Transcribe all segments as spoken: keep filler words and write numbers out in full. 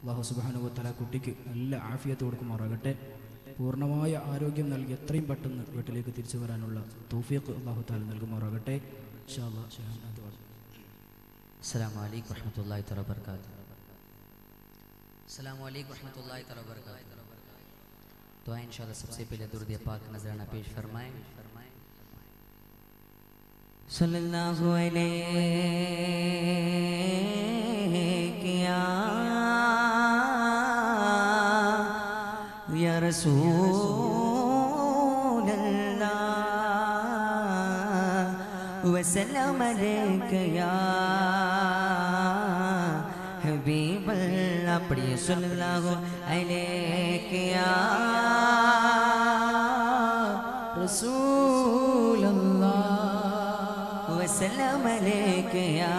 അല്ലാഹു സുബ്ഹാനഹു വ തആല കുട്ടിക്ക് നല്ല ആഫിയത്ത് കൊടുക്കുമാറാകട്ടെ. പൂർണ്ണമായ ആരോഗ്യം നൽകി എത്രയും പെട്ടെന്ന് വീട്ടിലേക്ക് തിരിച്ചു വരാനുള്ള തൗഫീഖ് അല്ലാഹു തആല നൽകുമാറാകട്ടെ. ഇൻഷാ അല്ലാഹ്. അസ്സലാമു അലൈക്കും വറഹ്മത്തുള്ളാഹി തആല വബറകാതുഹു. अस्सलामु अलैकुम रहमतुल्लाहि तआला वबरकातुहू। तो इंशाअल्लाह सबसे पहले दुरूद पाक नजराना पेश फरमाएं। सल्लल्लाहु अलैहि या रसूल अल्लाह व सल्लम अलैका या हबीब अल्लाह। पढ़िए सल्लल्लाहु अलैहि या रसूल अल्लाह व सल्लम अलैका या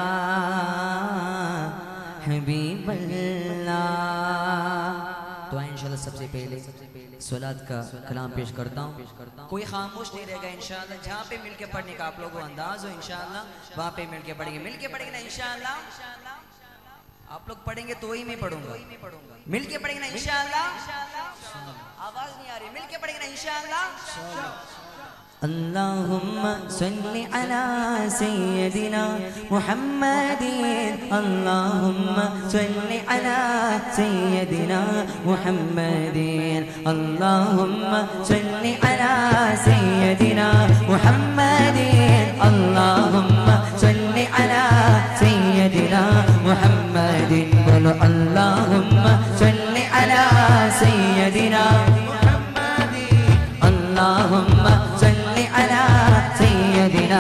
हबीब अल्लाह। तो इंशाअल्लाह सबसे पहले सलात का कलाम पेश करता हूँ। कोई खामोश नहीं रहेगा इंशाअल्लाह। जहाँ पे मिलके पढ़ने का आप लोगों को अंदाज हो इंशाअल्लाह वहाँ पे मिलके पढ़ेंगे। मिलके पढ़ेंगे ना इंशाअल्लाह। आप लोग पढ़ेंगे तो वही मैं पढ़ूंगा। मिलके पढ़ेंगे ना इंशाअल्लाह। आवाज नहीं आ रही। मिलके पढ़ेंगे ना इंशाअल्लाह। अल्लाहुम्मा सल्ली अला सय्यदिना मुहम्मदिन। अल्लाहुम्मा सल्ली अला सय्यदिना मुहम्मदिन। अल्लाहुम्मा सल्ली अला सय्यदिना मुहम्मदिन। अल्लाहुम्मा सल्ली अला सय्यदिना मुहम्मदिन। बोलो अल्लाहुम्मा सल्ली अला सय्यदिना मुहम्मदिन। अल्लाहुम्मा सल्ली अला सय्यदिना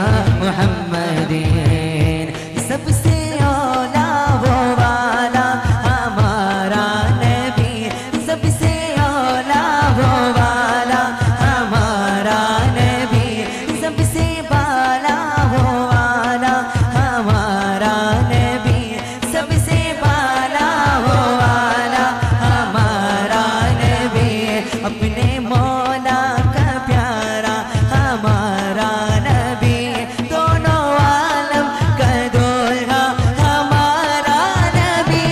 मुहम्मदिन। सबसे औला वो वाला हमारा नबी। सबसे औला वो वाला हमारा नबी। सबसे बाला वो वाला हमारा नबी। सबसे बाला वो वाला हमारा नबी। अपने मौला का प्यारा हमारा नबी। दोनों आलम का दूल्हा हमारा नबी।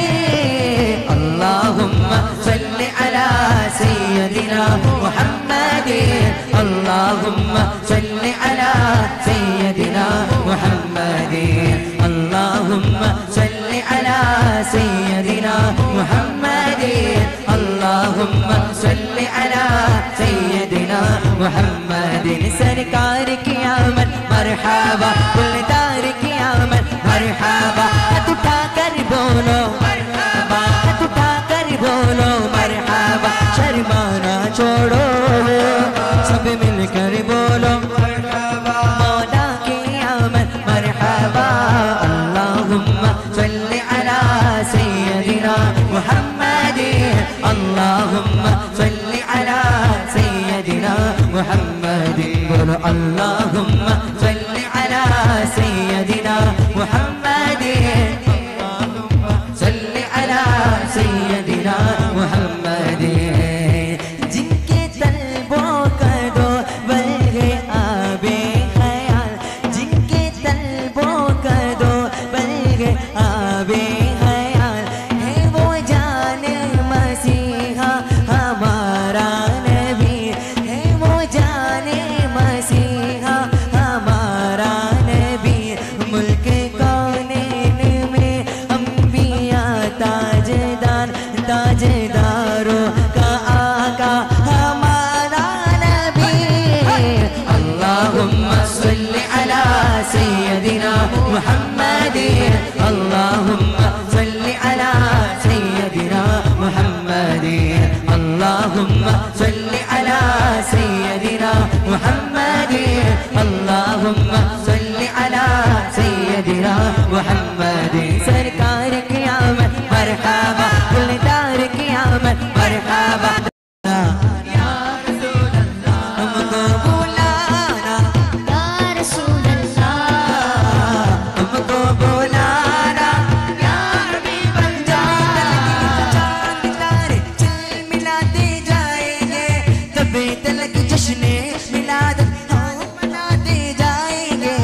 अल्लाहुम्मा सल्ली अला सय्यदिना मुहम्मदिन। अल्लाहुम्मा सल्ली अला सय्यदिना मुहम्मदिन। अल्लाहुम्मा सल्ली अला सय्यदिना मुहम्मदिन। अल्लाहुम्मा सल्ली अला सय्यदिना मुहम्मदिन। सरकार की आमद मरहबा। गुलदार की आमद मरहबा। हाथ उठा कर बोलो मरहबा। हाथ उठा कर बोलो मरहबा। शर्माना छोड़ो सब मिलकर बोलो मरहबा। मौला की आमद मरहबा। अल्लाहुम्मा सल्ली अला सय्यदिना मुहम्मदिन। अल्लाहुम्मा सल्ली अला सय्यदिना मुहम्मदिन। बोलो अल्लाहुम्मा सल्ली अला सय्यदिना मुहम्मदिन। अल्लाहुम्मा सल्ली अला सय्यदिना मुहम्मदिन। जिनके तलबों का दो बल्गे आबे ख्याल। जिनके तलबों का दो बल्गे आबे ख्याल। है वो जाने मसीहा हमारा नबी। है वो जाने मसीहा हमारा नबी। मुल्क कौनैन में अंबिया ताजदार। ताजदारों का आका हमारा नबी। अल्लाहुम्मा सल्ली अला सय्यदिना मुहम्मदिन। अल्लाहुम्मा सल्ली अला सय्यदिना मुहम्मदिन। अल्लाहुम्मा सल्ली अला सय्यदिना मुहम्मदिन। अल्लाहुम्मा सल्ली अला सय्यदिना मुहम्मदिन। सरकार की आमद मरहबा। गुलदार की आमद मरहबा। या रसूल अल्लाह हमको बुलाना। या रसूल अल्लाह हमको बुलाना। या हबीब अल्लाह। चांद तारे झिलमिलाते जाएंगे। तबे तलक जश्न मिलाद हम मनाते जाएंगे।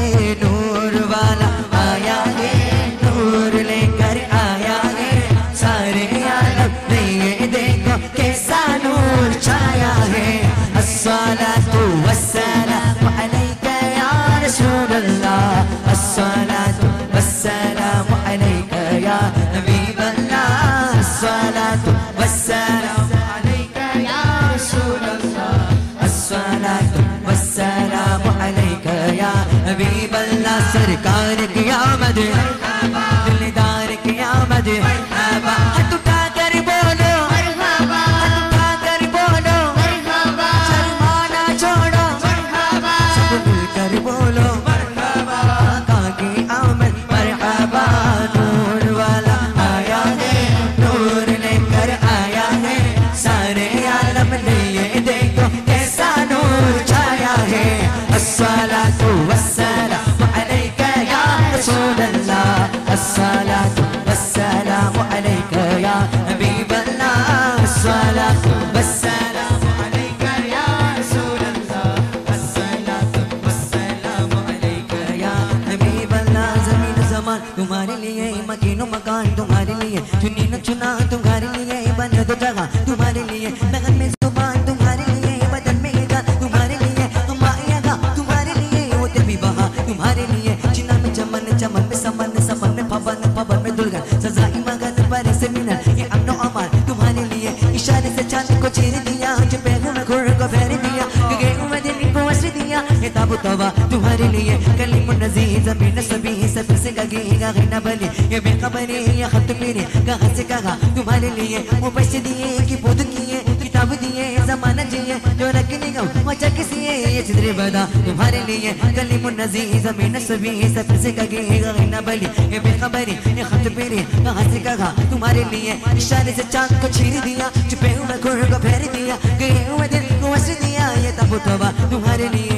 सरकार की आमद दिलदार की आमद हाथ उठा कर बोलो हाथ उठा कर बोलो शर्माना छोड़ो सब मिलकर बोलो आका की आमद मरहबा नूर वाला आया है नूर लेकर आया है सारे आलम ने ये देखो कैसा नूर छाया है अस्सलातु वस्सलामु अलैका या रसूल अल्लाह अस्सलातु वस्सलामु अलैका या हबीब अल्लाह अस्सलातु वस्सलामु अलैका या रसूल अल्लाह अस्सलातु वस्सलामु अलैका या हबीब अल्लाह ज़मीन ज़मान तुम्हारे लिए मकीन मकान तुम्हारे लिए चुनी न चुना तुम्हारे लिए बना दो जगह तुम्हारे लिए लगन में जुबान तुम्हारे लिए बदन में गान तुम्हारे लिए हमारा तुम्हारे लिए वो भी बहा तुम्हारे लिए चिन्ना में चमन चमन में समन समन में पवन पवन में दुल्हन सजाई मगन पर से मिलन ये अमनो अमान तुम्हारे लिए इशारे से चांद को चीर दिया जो पैगों में घुर को फेर दिया गए मदनी को वस्त्र दिया ये ताबू तौबा तुम्हारे लिए कलीमुन नज़ीर ज़मीन सभी सब से गगेगा गैना बने ये बेखबरी ये खत मेरे कहाँ से कहा तुम्हारे लिए वो पैसे दिए कि बुद्ध किए किताब दिए ज़माना जिए जो रखने का मचा किसी ये चिद्रे बदा तुम्हारे लिए कलीमुन नज़ीर ज़मीन सभी सब से गगेगा गैना बने ये बेखबरी ये खत मेरे कहाँ से कहा तुम्हारे लिए इशारे से चांद को चीर दिया छुपे हुए घुर को फेर दिया गए हुए दिल को वस्त्र दिया ये ताबू तौबा तुम्हारे लिए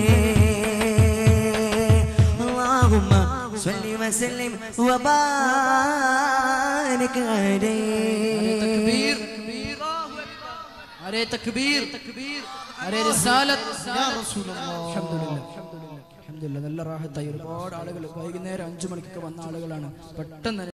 अल्लाहुम्मा सल्ली व सल्लिम व बारिक अलैहि अरे तकबीर अरे रिसालत या റസൂൽ അല്ലാഹ് അൽഹംദുലില്ലാഹ് അൽഹംദുലില്ലാഹ് നല്ല റാഹത്തായി ഒരുപാട് ആളുകൾ വൈകുന്നേരം അഞ്ചു മണിക്കൊക്കെ വന്ന ആളുകളാണ് പെട്ടെന്ന്